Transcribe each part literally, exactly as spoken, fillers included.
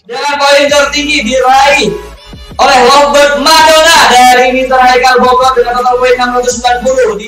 Dengan poin tertinggi diraih oleh Lovebird Madonna dari mister Haikal Bogor dengan total poin enam ratus sembilan puluh di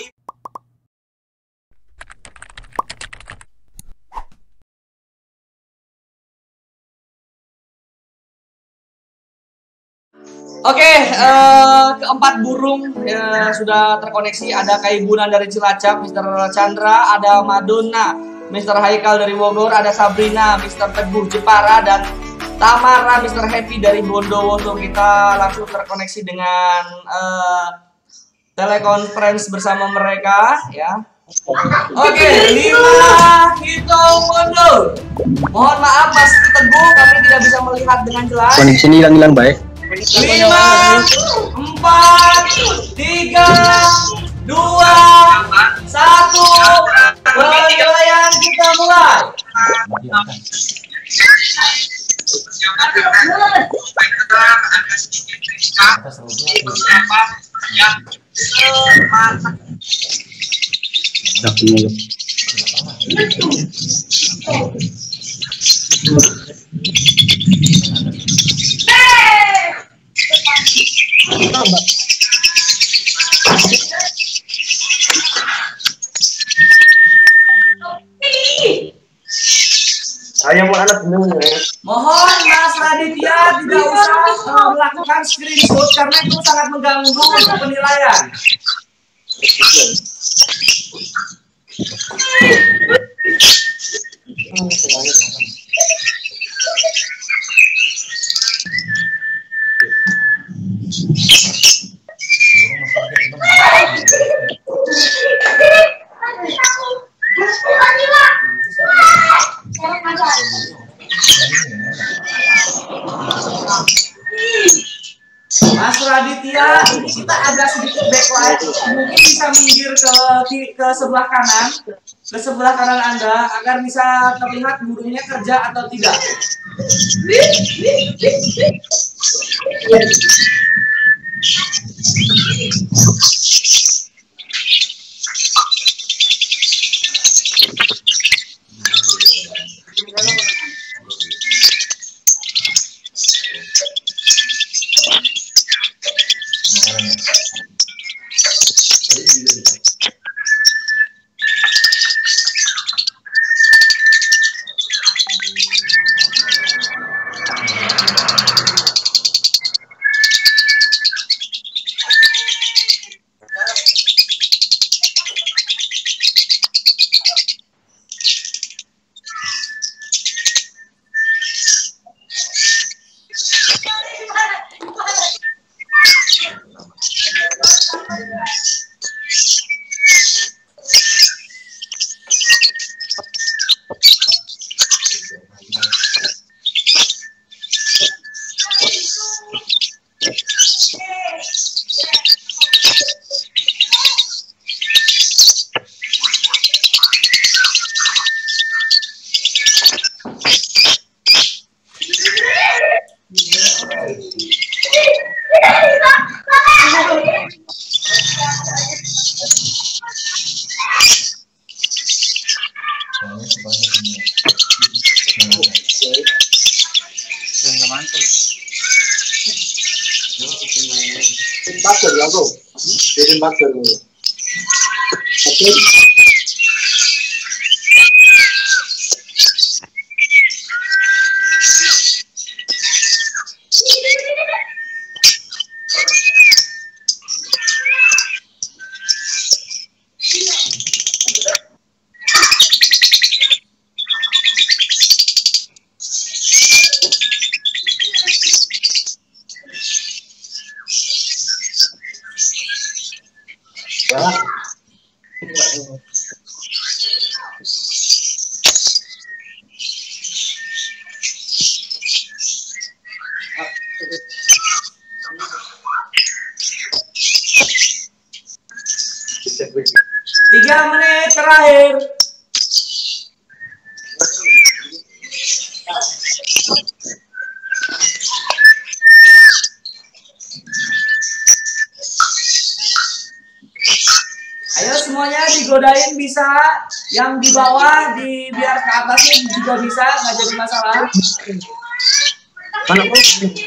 Oke, okay, uh, keempat burung uh, sudah terkoneksi. Ada Kaibunan dari Cilacap, mister Chandra, ada Madonna, mister Haikal dari Bogor, ada Sabrina, mister Teguh Jepara, dan Tamara, mister Happy dari Bondowoso. Kita langsung terkoneksi dengan uh, telekonferensi bersama mereka, ya. Oke, okay, lima hitung mundur. Mohon maaf Mas Teguh, kami tidak bisa melihat dengan jelas. Koneksi ini hilang-hilang baik. Lima, empat, tiga, dua, satu, penilaian kita mulai. Saya mau anak minum. Mohon Mas Raditya tidak usah uh, melakukan screenshot karena itu sangat mengganggu untuk penilaian. Mas Raditya, ini kita agak sedikit backlight, mungkin bisa minggir ke ke sebelah kanan, ke sebelah kanan Anda agar bisa terlihat burungnya kerja atau tidak. Bakar ya bro, jadi bakar dulu. Oke. Tiga menit terakhir. Ayo semuanya digodain bisa, yang di bawah di biar ke atasnya juga bisa, nggak jadi masalah. Mana kau?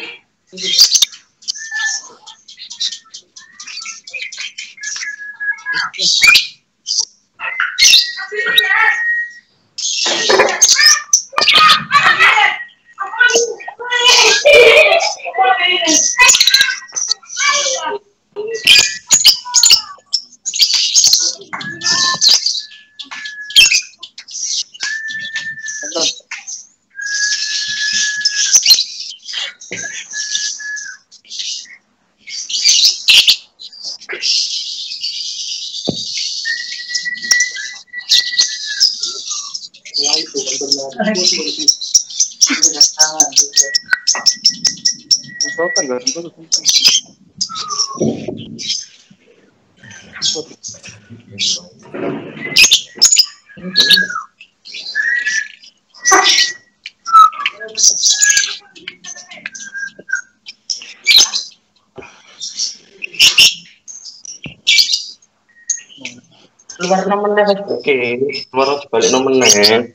Luar nomennya oke, luar balik nomennya.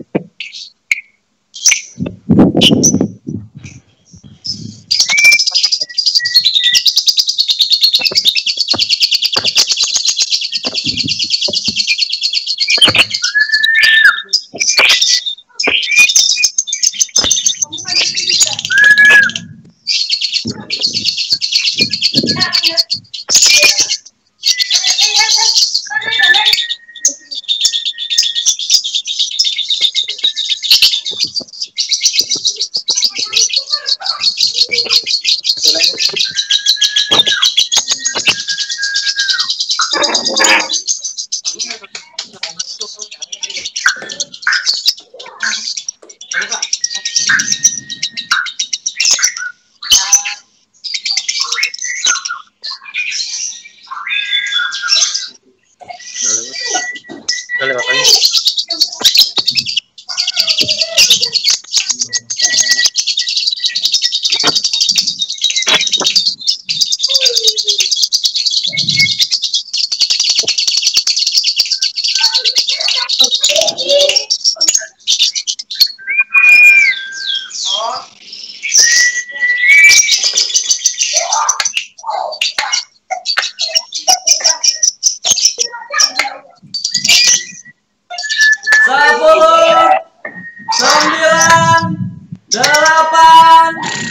Sepuluh, sembilan, delapan,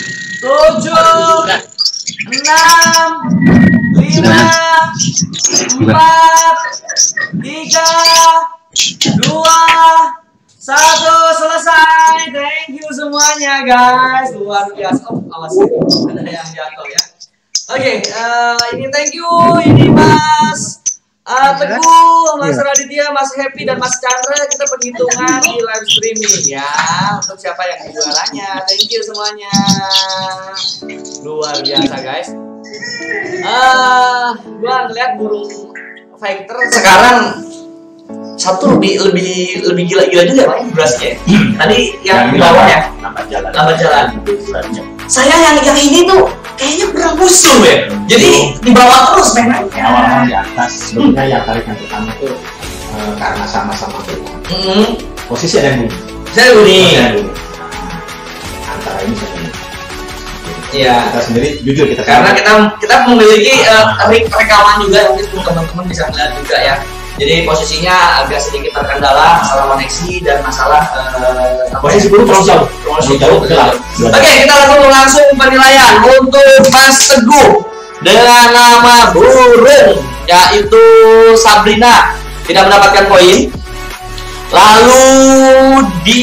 tujuh, enam, lima, empat, tiga, dua, satu, selesai. Thank you semuanya guys, luar biasa. Oh, awas ada yang jatuh ya. Oke, okay, uh, ini thank you, ini Mas Uh, Teguh, Mas Raditya, Mas Happy, dan Mas Chandra. Kita penghitungan di live streaming ya. Untuk siapa yang juaranya, thank you semuanya. Luar biasa guys. Uh, gua ngeliat burung fighter sekarang satu lebih lebih lebih gila-gila juga main durasinya. Tadi yang di bawah ya, lambat jalan. Lambat jalan. Saya yang yang ini tuh kayaknya kurang musuh ya. Jadi di bawah terus mainnya. Awalnya di atas, sebenarnya yang tarik yang pertama itu uh, karena sama-sama beda. Mm-hmm. Posisi ada yang bunyi. Saya bunyi. Antara ini saya bunyi. Iya. Kita sendiri jujur kita. Karena kita kita memiliki uh, rekaman juga, mungkin teman-teman bisa melihat juga ya. Jadi posisinya agak sedikit terkendala masalah koneksi dan masalah uh, posisi burung terlalu jauh. Terlalu jauh. Oke, kita langsung langsung penilaian untuk Mas Teguh dengan nama burung yaitu Sabrina tidak mendapatkan poin. Lalu di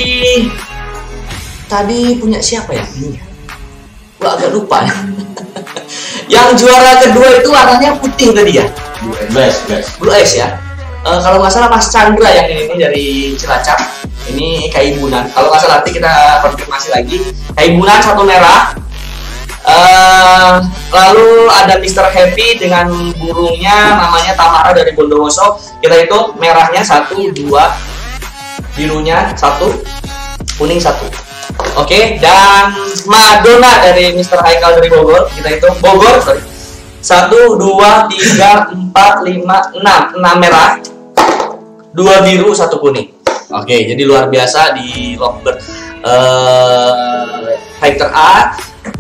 tadi punya siapa ya? Gua agak lupa. Yang juara kedua itu warnanya putih tadi ya? Blue X, Blue X ya. Uh, kalau nggak salah Mas Chandra yang ini, ini dari Cilacap, ini Kaibunan. Kalau nggak salah nanti kita konfirmasi lagi. Kaibunan satu merah. Uh, lalu ada Mister Happy dengan burungnya namanya Tamara dari Bondowoso. Kita hitung merahnya satu, dua, birunya satu, kuning satu. Oke, okay, dan Madonna dari Mister Haikal dari Bogor. Kita hitung Bogor, sorry. Satu, dua, tiga, empat, lima, enam. Enam merah, dua biru, satu kuning. Oke, jadi luar biasa di Lovebird uh, Fighter A.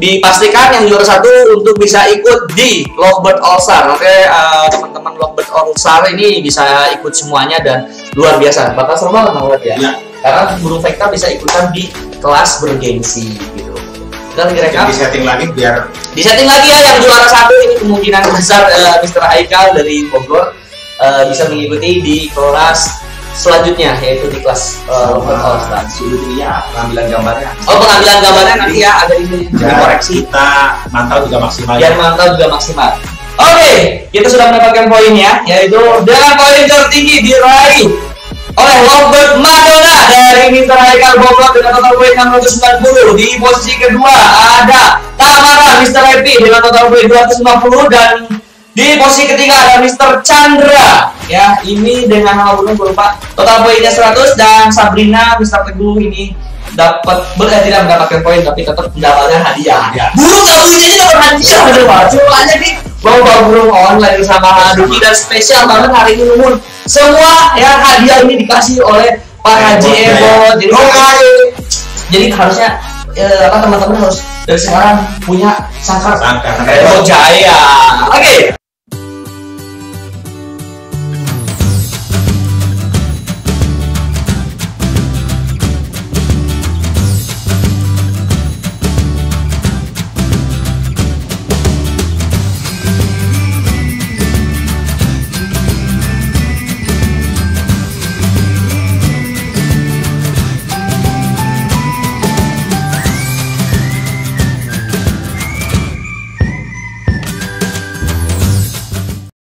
dipastikan yang juara satu untuk bisa ikut di Lovebird All Star. Oke, uh, teman-teman Lovebird All Star ini bisa ikut semuanya dan luar biasa. Bakal seru banget banget ya. ya. Karena burung Vecta bisa ikutan di kelas bergengsi gitu. Kita lagi rekap. Di setting lagi biar di setting lagi ya yang juara satu ini kemungkinan besar uh, mister Haikal dari Bogor uh, bisa mengikuti di kelas selanjutnya yaitu di kelas uh, All Star. Sebelumnya pengambilan gambarnya. Oh, pengambilan gambarnya nanti ya ada ini dikoreksi. Kita mantau juga maksimal. Biar mantau juga maksimal. Oke, okay, kita sudah mendapatkan poinnya yaitu dengan poin tertinggi diraih oleh Lovebird Madonna dari mister Haikal Bogor dengan total poin enam ratus sembilan puluh. Di posisi kedua ada Tamara mister Happy dengan total poin dua ratus lima puluh dan di posisi ketiga ada mister Chandra ya, ini dengan nama burung berupa total poinnya seratus dan Sabrina mister Teguh ini dapat boleh tidak mendapatkan poin tapi tetap mendapatkan hadiah. Ya. Burung satu ini dapat hadiah bener banget. Cuma aja nih bawa burung online bersama Duki dan spesial banget hari ini umur semua ya hadiah ini dikasih oleh para J Evo. Jadi jadi harusnya eh, apa teman-teman harus dari sekarang punya sangkar sangkar Evo Jaya. Oke. Okay.